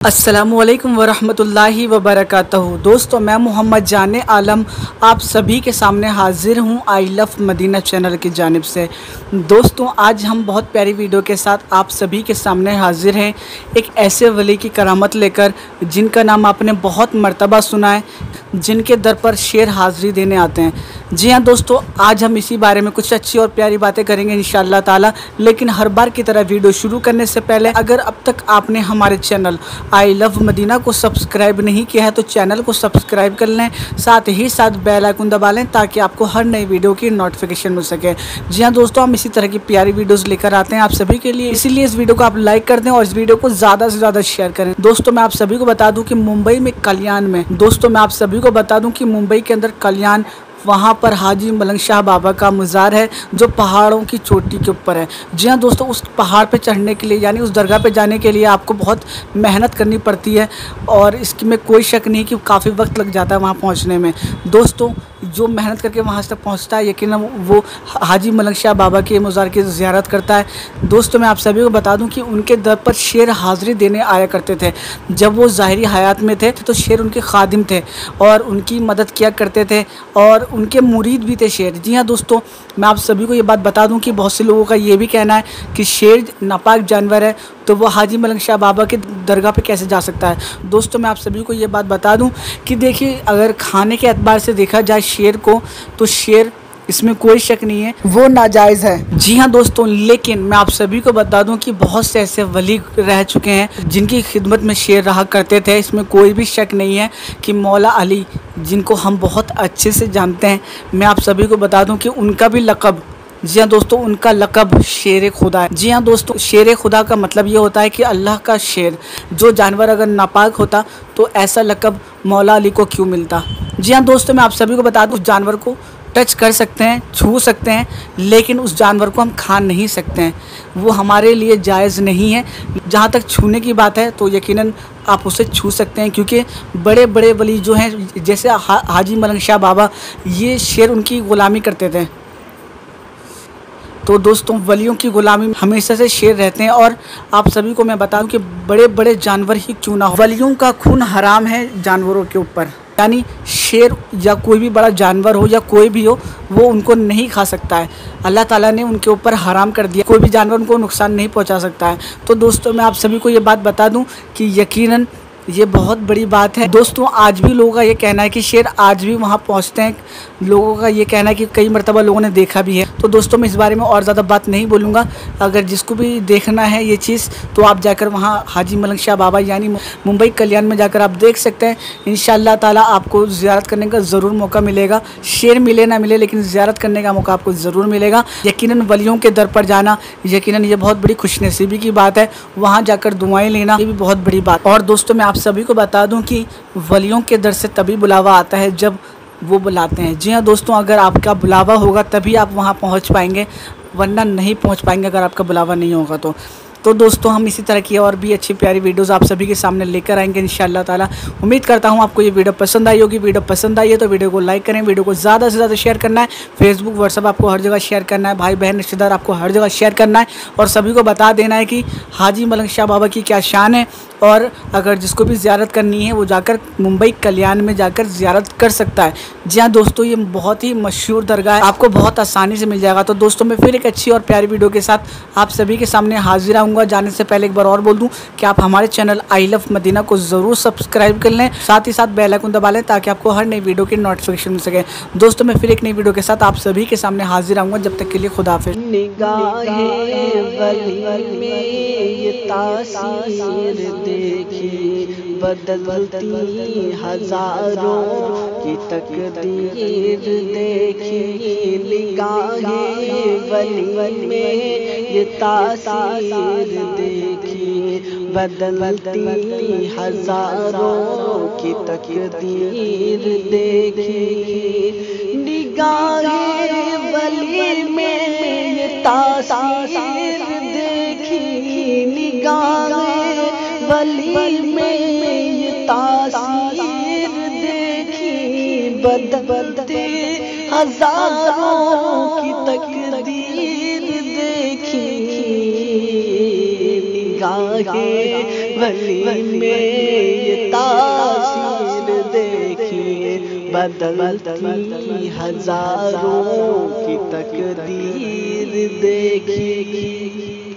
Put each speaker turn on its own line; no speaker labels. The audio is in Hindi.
अस्सलामुअलैकुम वरहमतुल्लाहि वबरकातुहू। दोस्तों, मैं मोहम्मद जाने आलम आप सभी के सामने हाजिर हूँ आई लव मदीना चैनल की जानिब से। दोस्तों, आज हम बहुत प्यारी वीडियो के साथ आप सभी के सामने हाजिर हैं, एक ऐसे वली की करामत लेकर जिनका नाम आपने बहुत मर्तबा सुना है, जिनके दर पर शेर हाज़िरी देने आते हैं। जी हाँ दोस्तों, आज हम इसी बारे में कुछ अच्छी और प्यारी बातें करेंगे इंशाअल्लाह ताला। लेकिन हर बार की तरह वीडियो शुरू करने से पहले अगर अब तक आपने हमारे चैनल आई लव मदीना को सब्सक्राइब नहीं किया है तो चैनल को सब्सक्राइब कर लें, साथ ही साथ बेल आइकन दबा लें ताकि आपको हर नई वीडियो की नोटिफिकेशन मिल सके। जी हाँ दोस्तों, हम इसी तरह की प्यारी वीडियोस लेकर आते हैं आप सभी के लिए, इसीलिए इस वीडियो को आप लाइक कर दें और इस वीडियो को ज़्यादा से ज़्यादा शेयर करें। दोस्तों, मैं आप सभी को बता दूँ कि मुंबई में कल्याण में मुंबई के अंदर कल्याण, वहाँ पर हाजी मलंग शाह बाबा का मज़ार है जो पहाड़ों की चोटी के ऊपर है। जी हाँ दोस्तों, उस पहाड़ पे चढ़ने के लिए यानी उस दरगाह पे जाने के लिए आपको बहुत मेहनत करनी पड़ती है और इसकी में कोई शक नहीं कि काफ़ी वक्त लग जाता है वहाँ पहुँचने में। दोस्तों, जो मेहनत करके वहाँ तक पहुँचता है यकीनन वो हाजी मलंग शाह बाबा के मज़ार की ज़ियारत करता है। दोस्तों, मैं आप सभी को बता दूं कि उनके दर पर शेर हाज़िरी देने आया करते थे। जब वो ज़ाहिरी हयात में थे तो शेर उनके खादिम थे और उनकी मदद किया करते थे और उनके मुरीद भी थे शेर। जी हाँ दोस्तों, मैं आप सभी को ये बात बता दूं कि बहुत से लोगों का ये भी कहना है कि शेर नापाक जानवर है तो वो हाजी मलंग शाह बाबा के दरगाह पे कैसे जा सकता है। दोस्तों, मैं आप सभी को ये बात बता दूं कि देखिए, अगर खाने के एतबार से देखा जाए शेर को तो शेर, इसमें कोई शक नहीं है, वो नाजायज़ है। जी हाँ दोस्तों, लेकिन मैं आप सभी को बता दूं कि बहुत से ऐसे वली रह चुके हैं जिनकी खिदमत में शेर रहा करते थे। इसमें कोई भी शक नहीं है कि मौला अली, जिनको हम बहुत अच्छे से जानते हैं, मैं आप सभी को बता दूं कि उनका भी लक़ब, जी हाँ दोस्तों, उनका लक़ब शेर खुदा है। जी हाँ दोस्तों, शेर खुदा का मतलब ये होता है कि अल्लाह का शेर। जो जानवर अगर नापाक होता तो ऐसा लक़ब मौला अली को क्यों मिलता। जी हाँ दोस्तों, मैं आप सभी को बता दूं, उस जानवर को टच कर सकते हैं, छू सकते हैं, लेकिन उस जानवर को हम खा नहीं सकते हैं, वो हमारे लिए जायज़ नहीं है। जहाँ तक छूने की बात है तो यकीनन आप उसे छू सकते हैं, क्योंकि बड़े बड़े वली जो हैं जैसे हाजी मलंग शाह बाबा, ये शेर उनकी ग़ुलामी करते थे। तो दोस्तों, वलियों की ग़ुलामी हमेशा से शेर रहते हैं। और आप सभी को मैं बता दूं कि बड़े बड़े जानवर ही क्यों ना हो, वलियों का खून हराम है जानवरों के ऊपर, यानी शेर या कोई भी बड़ा जानवर हो या कोई भी हो, वो उनको नहीं खा सकता है। अल्लाह ताला ने उनके ऊपर हराम कर दिया, कोई भी जानवर उनको नुकसान नहीं पहुंचा सकता है। तो दोस्तों, मैं आप सभी को ये बात बता दूं कि यकीनन ये बहुत बड़ी बात है। दोस्तों, आज भी लोगों का ये कहना है कि शेर आज भी वहाँ पहुँचते हैं। लोगों का ये कहना है कि कई मरतबा लोगों ने देखा भी है। तो दोस्तों, मैं इस बारे में और ज़्यादा बात नहीं बोलूँगा। अगर जिसको भी देखना है ये चीज़ तो आप जाकर वहाँ हाजी मलंग शाह बाबा यानी मुंबई कल्याण में जाकर आप देख सकते हैं। इंशाअल्लाह ताला आपको ज़ियारत करने का ज़रूर मौका मिलेगा। शेर मिले ना मिले, लेकिन ज़ियारत करने का मौका आपको ज़रूर मिलेगा। यकीनन वलियों के दर पर जाना, यकीनन ये बहुत बड़ी खुशनसीबी की बात है। वहाँ जाकर दुआएँ लेना, ये भी बहुत बड़ी बात। और दोस्तों, मैं आप सभी को बता दूं कि वलियों के दर से तभी बुलावा आता है जब वो बुलाते हैं। जी हाँ दोस्तों, अगर आपका बुलावा होगा तभी आप वहाँ पहुँच पाएंगे, वरना नहीं पहुँच पाएंगे अगर आपका बुलावा नहीं होगा तो दोस्तों, हम इसी तरह की और भी अच्छी प्यारी वीडियोस आप सभी के सामने लेकर आएंगे इंशाअल्लाह ताला। उम्मीद करता हूँ आपको ये वीडियो पसंद आई होगी। वीडियो पसंद आई है तो वीडियो को लाइक करें, वीडियो को ज़्यादा से ज़्यादा शेयर करना है। फेसबुक, व्हाट्सअप आपको हर जगह शेयर करना है, भाई बहन रिश्तेदार आपको हर जगह शेयर करना है और सभी को बता देना है कि हाजी मलंग शाह बाबा की क्या शान है। और अगर जिसको भी ज़ियारत करनी है वो जाकर मुंबई कल्याण में जाकर ज़ियारत कर सकता है। जी हाँ दोस्तों, ये बहुत ही मशहूर दरगाह है, आपको बहुत आसानी से मिल जाएगा। तो दोस्तों, मैं फिर एक अच्छी और प्यारी वीडियो के साथ आप सभी के सामने हाजिर आऊँगा। जाने से पहले एक बार और बोल दूं कि आप हमारे चैनल आई लव मदीना को ज़रूर सब्सक्राइब कर लें, साथ ही साथ बेल आइकन दबा लें ताकि आपको हर नई वीडियो की नोटिफिकेशन मिल सके। दोस्तों, मैं फिर एक नई वीडियो के साथ आप सभी के सामने हाजिर आऊँगा। जब तक के लिए खुदा हाफिज़।
बदलती हजारों की तकदीर देखी, निगाहें वली में ये तासीर देखी। बदलती हजारों की तकदीर देखी, निगाहें वली में ये तासीर देखी, निगाहें वली में ये तासीर देखी। बदलते हजारों की तकदीर देखी, निगाहें वली में ये तासीर देखिए, बदलती हजारों की तकदीर देखिए।